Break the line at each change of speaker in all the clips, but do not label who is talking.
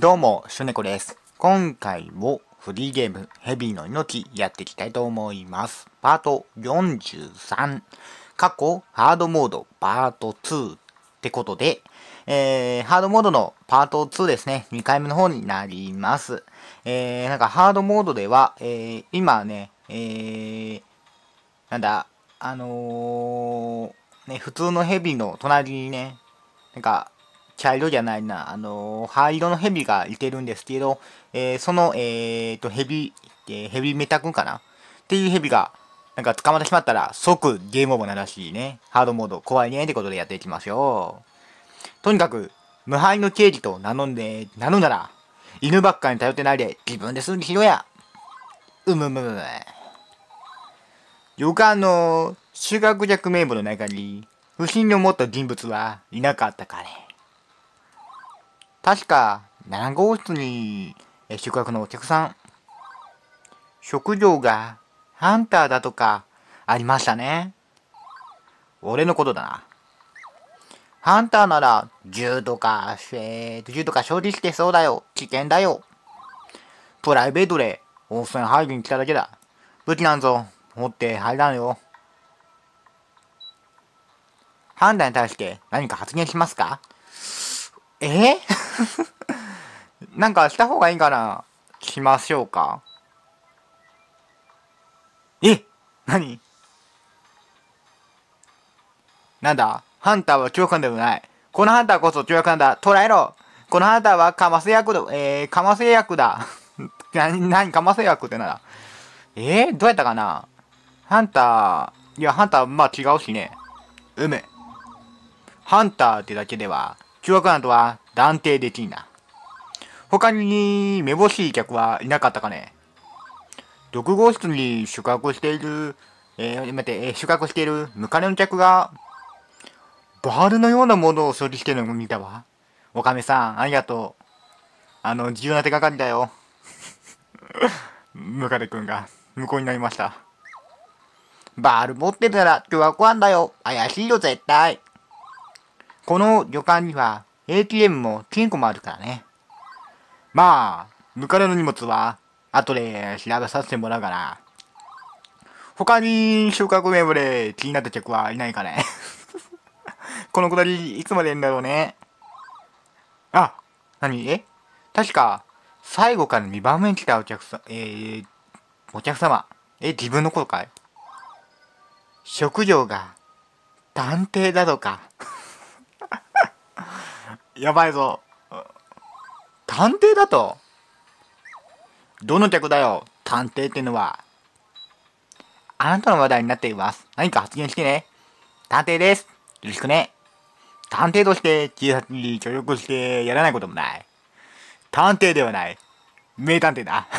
どうも、シュネコです。今回もフリーゲームヘビーの命やっていきたいと思います。パート43。過去ハードモードパート2ってことで、ハードモードのパート2ですね。2回目の方になります。なんかハードモードでは、今ね、なんだ、普通のヘビの隣にね、なんか、茶色じゃないな、灰色のヘビがいてるんですけど、その、ヘビメタ君かなっていうヘビが、なんか捕まってしまったら即ゲームオーバーならしいね。ハードモード怖いねってことでやっていきましょう。とにかく、無敗の刑事と名乗んだら、犬ばっかに頼ってないで自分ですぐにしろや。旅館の修学弱名簿の中に、不審に思った人物はいなかったかね。確か、7号室に宿泊のお客さん、職業がハンターだとかありましたね。俺のことだな。ハンターなら銃とか所持してそうだよ。危険だよ。プライベートで温泉入りに来ただけだ。武器なんぞ持って入らんよ。ハンターに対して何か発言しますか？なんかした方がいいかな？しましょうか？何？なんだ？ハンターは凶犯でもない。このハンターこそ凶犯だ。捕らえろ。このハンターはかませ役だ。かませ役だ。かませ役ってなら。どうやったかな？ハンター、まあ違うしね。ハンターってだけでは、凶悪犯とは断定できんな。他に、めぼしい客はいなかったかね。6号室に宿泊している、宿泊しているムカデの客が、バールのようなものを処理してるのを見たわ。おかめさん、ありがとう。重要な手がかりだよ。ムカデくんが無効になりました。バール持ってたら凶悪犯だよ。怪しいよ、絶対。この旅館には ATM も金庫もあるからね。まあ、ムカデの荷物は後で調べさせてもらうかな。他に収穫名簿で気になった客はいないかね。このくだりいつまでやるんだろうね。確か最後から2番目に来たお客様。自分のことかい？職業が探偵だとか。やばいぞ。探偵だと？どの客だよ、探偵ってのは。あなたの話題になっています。何か発言してね。探偵です。よろしくね。探偵として警察に協力してやらないこともない。探偵ではない。名探偵だ。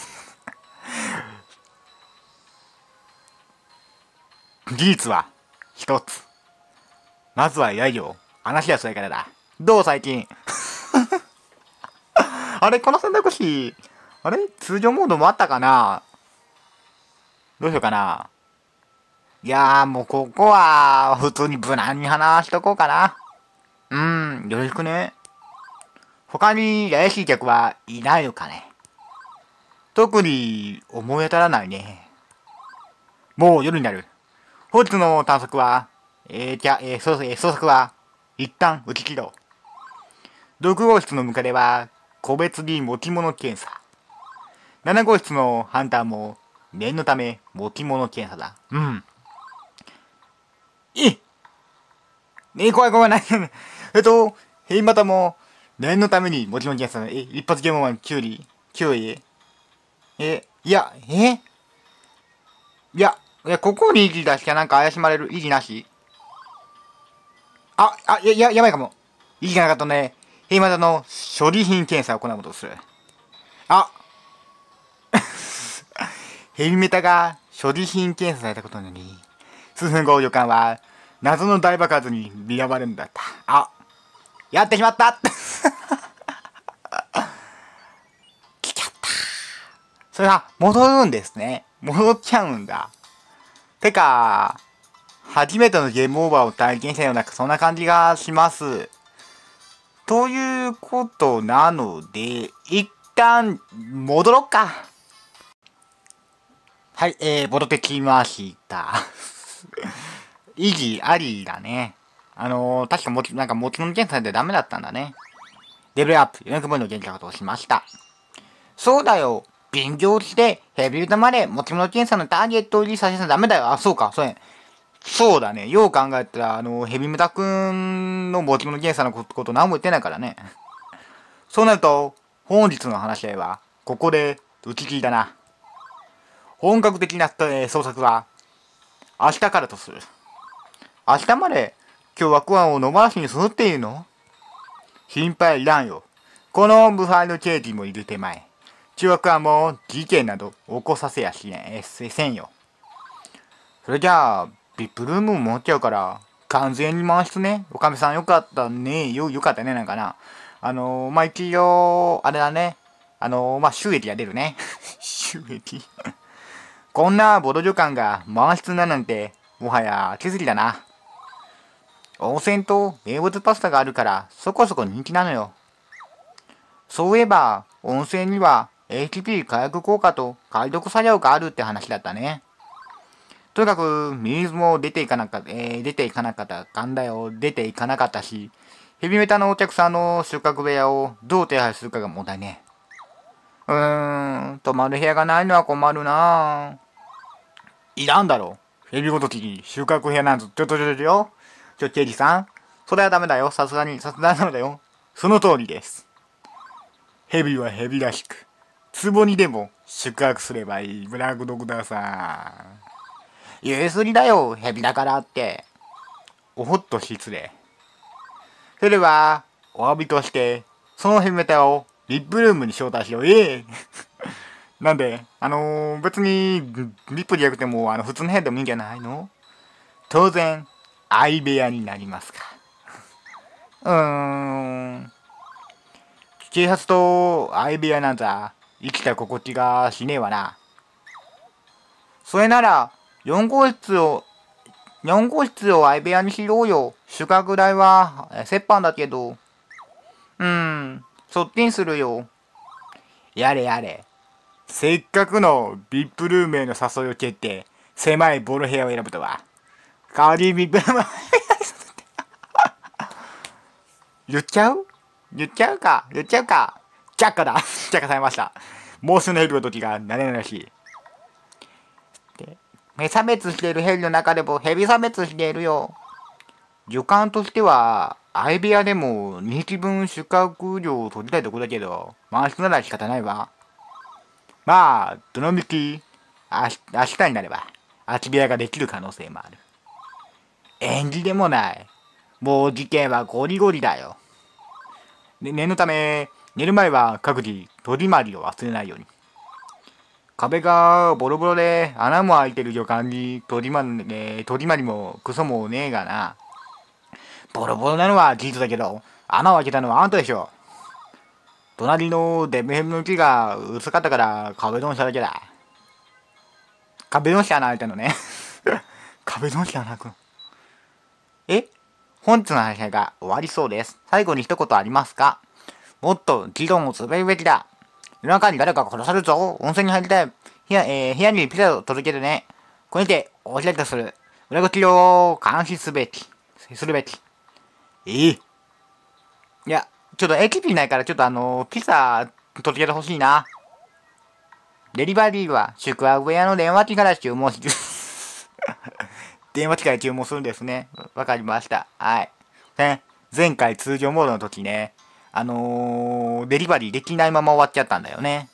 事実は一つ。まずはやいよ。話はそれからだ。どう最近？あれこの選択肢、通常モードもあったかな？どうしようかな。いやーもうここは普通に無難に話しとこうかな。よろしくね。他に怪しい客はいないのかね。特に思い当たらないね。もう夜になる。本日の探索は、捜索は一旦打ち切ろう。6号室のムカデは個別に持ち物検査。7号室のハンターも念のため持ち物検査だ。怖いない。ヘイマタも念のために持ち物検査だ。一発ゲームマン9位。ここに維持出しかなんか怪しまれる。維持なし？やばいかも。維持がなかったね。ヘイマタの処理品検査を行うことをする。ヘイメタが所持品検査されたことなのに、数分後旅館は謎の大爆発に見舞われるんだった。やってしまった。来ちゃった。それは戻るんですね。戻っちゃうんだ。てか、初めてのゲームオーバーを体験したような、そんな感じがします。 ということなので、一旦戻ろっか。はい、戻ってきました。意義ありだね。確かなんか持ち物検査でダメだったんだね。レベルアップ、400分の検査をしました。そうだよ。便乗してヘビ歌まで持ち物検査のターゲット入りさせちゃダメだよ。あ、そうか、そうだね。よう考えたら、ヘビメタくんの持ち物検査のこと何も言ってないからね。そうなると、本日の話し合いは、ここで打ち切りだな。本格的な、捜索は、明日からとする。明日まで、凶悪犯を野放しにするっていうの？心配いらんよ。このブファイの刑事もいる手前。凶悪犯も事件など起こさせやしねせんよ。それじゃあ、ビップルームも持っちゃうから、完全に満室ね。おかみさんよかったね。よかったね、なんかな。一応、あれだね。収益が出るね。収益こんなボード旅館が満室だなんて、もはや手すりだな。温泉と名物パスタがあるから、そこそこ人気なのよ。そういえば、温泉には HP 火薬効果と解毒作用があるって話だったね。とにかく、水も出ていかなかったし、ヘビメタのお客さんの収穫部屋をどう手配するかが問題ね。泊まる部屋がないのは困るな。いらんだろ。ヘビごときに収穫部屋なんぞ、刑事さん。それはダメだよ。さすがにダメだよ。その通りです。ヘビはヘビらしく、壺にでも宿泊すればいい。ブラックドクターさん。言い過ぎだよ、ヘビだからって。おほっと失礼。それでは、お詫びとして、そのヘビメタをリップルームに招待しよう。なんで、別に、リップじゃなくても、普通の部屋でもいいんじゃないの？当然、相部屋になりますか。警察と相部屋なんざ、生きた心地がしねえわな。それなら、4号室を相部屋にしようよ。宿泊代は、折半だけど。そっちにするよ。やれやれ。せっかくのビップルームへの誘いを蹴って、狭いボロ部屋を選ぶとは。代わりにビップルーム言っちゃうか。却下だ。却下されました。もうすぐのヘビの時が慣れないらしい。差別しているヘビの中でもヘビ差別しているよ。旅館としては、相部屋でも2匹分宿泊料を取りたいとこだけど、満室なら仕方ないわ。まあ、どのみき、明日になれば、空き部屋ができる可能性もある。縁起でもない。もう事件はゴリゴリだよ。念のため、寝る前は各自、取り回りを忘れないように。壁がボロボロで穴も開いてる旅館に取り回りもクソもねえがな。ボロボロなのは事実だけど、穴を開けたのはあんたでしょ。隣のデブヘムの木が薄かったから壁ドンしただけだ。壁ドンして穴開いたのね。壁ドンして穴開くの。本日の話が終わりそうです。最後に一言ありますか？もっと議論をするべきだ。夜中に誰か殺されるぞ。温泉に入りたい。部屋にピザを届けるね。これにてお開きとする。裏口を監視するべき。いや、ちょっと駅ピないから、ちょっとピザ届けてほしいな。デリバリーは宿泊部屋の電話機から注文する。電話機から注文するんですね。わかりました。はい。前回通常モードの時ね、デリバリーできないまま終わっちゃったんだよね。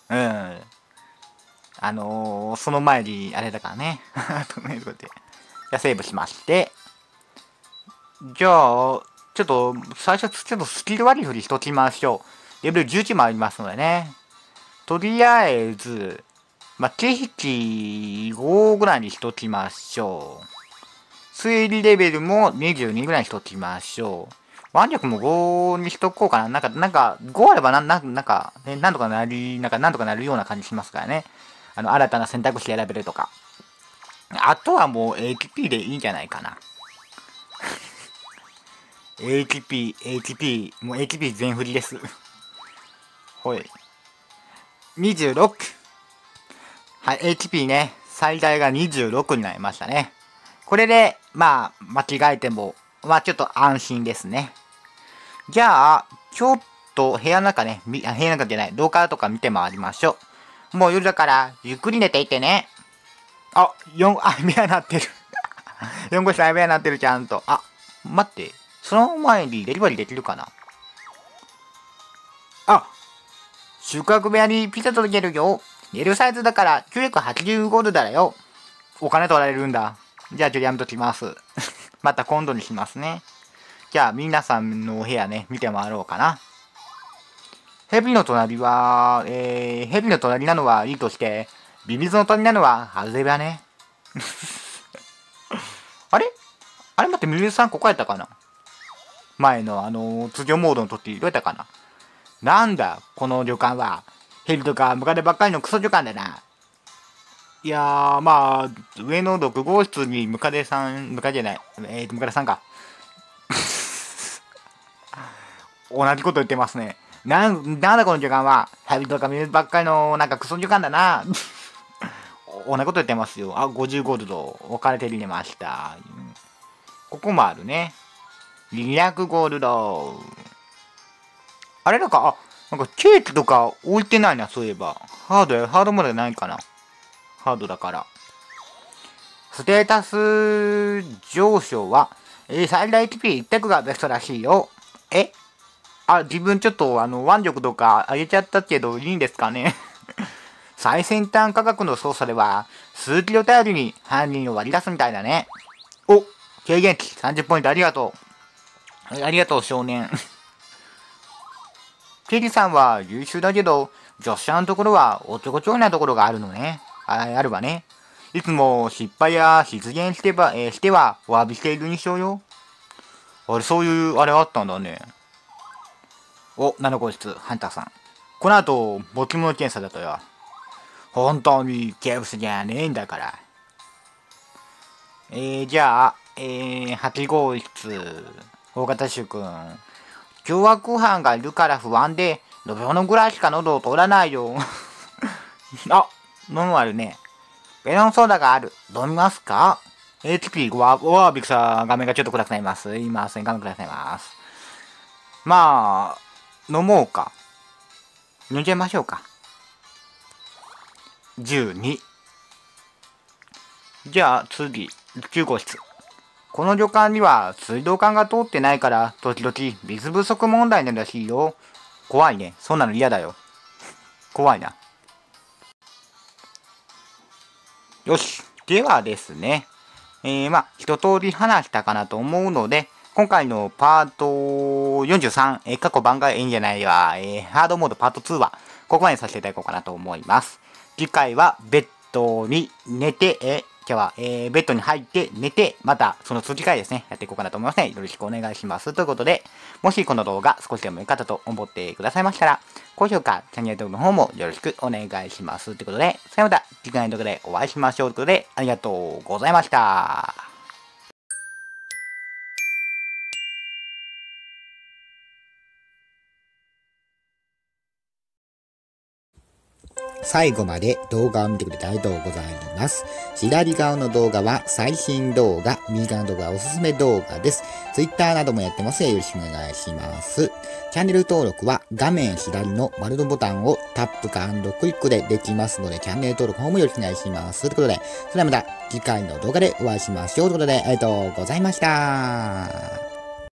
その前に、あれだからね。じゃあセーブしまして。じゃあ、ちょっと、最初、ちょっとスキル割り振りしときましょう。レベル11もありますのでね。とりあえず、景色5ぐらいにしときましょう。推理レベルも22ぐらいにしときましょう。腕力も5にしとこうかな。なんか、5あればなんとかなるような感じしますからね。新たな選択肢選べるとか。あとはもう HP でいいんじゃないかな。 HP、もう HP 全振りです。ほい。26。はい、HP ね、最大が26になりましたね。これで、まあ、間違えても、まあちょっと安心ですね。じゃあ、ちょっと部屋の中ね、部屋の中じゃない、廊下とか見て回りましょう。もう夜だから、ゆっくり寝ていってね。あ、部屋なってる。4号室部屋なってる、ちゃんと。あ、待って。その前にデリバリーできるかな。あ、宿泊部屋にピザ届けるよ。L サイズだから985ドルだよ。お金取られるんだ。じゃあちょっとやめときます。また今度にしますね。じゃあ皆さんのお部屋ね、見て回ろうかな。蛇の隣は、蛇の隣なのはいいとして、ビビズの隣なのは外れだね。あれ待って、ミミズさんここやったかな。前の通常モードの時どうやったかな。なんだこの旅館は。ヘビとかムカデばっかりのクソ旅館だな。いやー、まあ、上の6号室にムカデさん、ムカデじゃない、ムカデさんか。同じこと言ってますね。なんだこの旅館は。ヘビとかミミズばっかりのなんかクソ旅館だな。同じこと言ってますよ。あ、50ゴールド置かれて入れました。ここもあるね。200ゴールド。あれなんかケーキとか置いてないな、そういえば。ハードまでないかな。ハードだから。ステータス上昇は、最大 HP1 択がベストらしいよ。自分ちょっと腕力とか上げちゃったけどいいんですかね。最先端科学の操作では、数キロ頼りに犯人を割り出すみたいだね。お、軽減値30ポイントありがとう。ありがとう、少年。ケリさんは優秀だけど、女子さんのところはおっちょこちょいなところがあるのね。あるわね。いつも失敗や失言してはお詫びしている印象よ。あれ、そういう、あれあったんだね。お、7号室、ハンターさん。この後、持ち物検査だとよ。本当に警部じゃねえんだから。じゃあ、8号室、大型主君。凶悪犯がいるから不安で、飲み物ぐらいしか喉を通らないよ。あ、飲むあるね。メロンソーダがある。飲みますか？ HP5 は、びっくりした。画面がちょっと暗くなります。すいません、画面暗くなります。まあ、飲もうか。飲んじゃいましょうか。12。じゃあ次、9号室。この旅館には水道管が通ってないから、時々水不足問題なんらしいよ。怖いね。そんなの嫌だよ。怖いな。よし。ではですね。まあ、一通り話したかなと思うので、今回のパート43、過去番外演じゃないわ、ハードモードパート2は、ここまでさせていただこうかなと思います。次回は、ベッドに寝て、今日は、ベッドに入って寝て、またその続き回ですね、やっていこうかなと思いますね。よろしくお願いします。ということで、もしこの動画少しでも良かったと思ってくださいましたら、高評価、チャンネル登録の方もよろしくお願いします。ということで、それではまた次回の動画でお会いしましょう。ということで、ありがとうございました。
最後まで動画を見てくれてありがとうございます。左側の動画は最新動画、右側の動画はおすすめ動画です。Twitter などもやってますのでよろしくお願いします。チャンネル登録は画面左の丸のボタンをタップかクリックでできますので、チャンネル登録の方もよろしくお願いします。ということで、それではまた次回の動画でお会いしましょう。ということで、ありがとうございました。